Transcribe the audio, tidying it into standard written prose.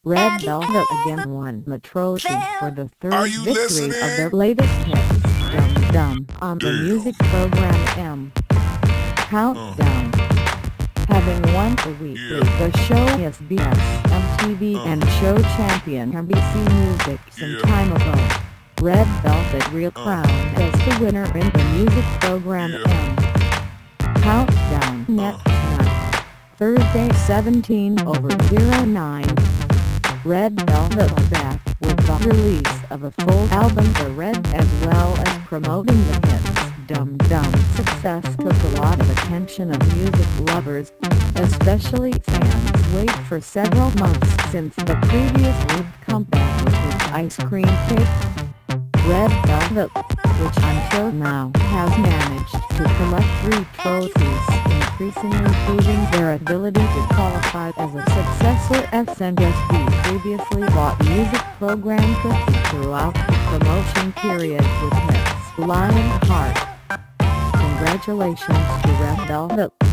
Red Velvet again won the trophy for the third Are you victory listening? of their latest hit, Dum Dum, on the Damn. music program M Countdown. Having won the weekly The Show SBS, MTV and Show Champion NBC Music some time ago, Red Velvet recrowned as the winner in the music program M Countdown next night, Thursday 17/09. Red Velvet are back with the release of a full album The Red, as well as promoting the hits. Dum Dum success took a lot of attention of music lovers, especially fans wait for several months since the previous big comeback with his Ice Cream Cake. Red Velvet, which until now has managed to collect 3 trophies, increasingly proving their ability to qualify as a successor. SNSD previously bought music program cookie throughout the promotion period with hits Lionheart. Congratulations to Red Velvet.